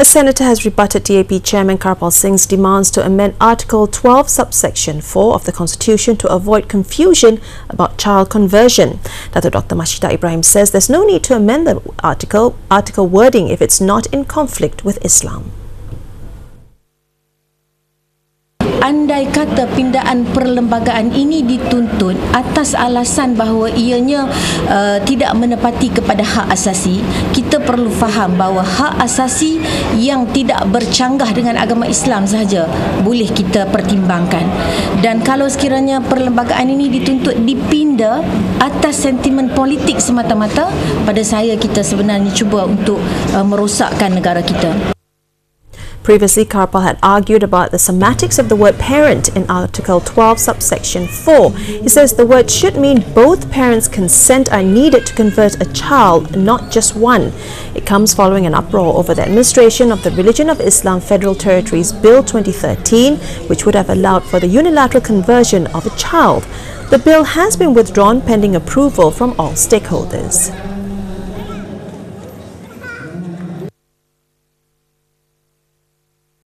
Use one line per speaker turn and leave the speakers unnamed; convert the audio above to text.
A senator has rebutted DAP Chairman Karpal Singh's demands to amend Article 12, subsection 4 of the Constitution to avoid confusion about child conversion. Dato' Dr. Mashidah Ibrahim says there's no need to amend the article wording if it's not in conflict with Islam.
Andai kata pindaan perlembagaan ini dituntut atas alasan bahawa ianya tidak menepati kepada hak asasi, kita perlu faham bahawa hak asasi yang tidak bercanggah dengan agama Islam sahaja boleh kita pertimbangkan. Dan kalau sekiranya perlembagaan ini dituntut dipinda atas sentimen politik semata-mata, pada saya kita sebenarnya cuba untuk merosakkan negara kita.
Previously, Karpal had argued about the semantics of the word parent in Article 12, subsection 4. He says the word should mean both parents' consent are needed to convert a child, not just one. It comes following an uproar over the administration of the Religion of Islam Federal Territories Bill 2013, which would have allowed for the unilateral conversion of a child. The bill has been withdrawn pending approval from all stakeholders.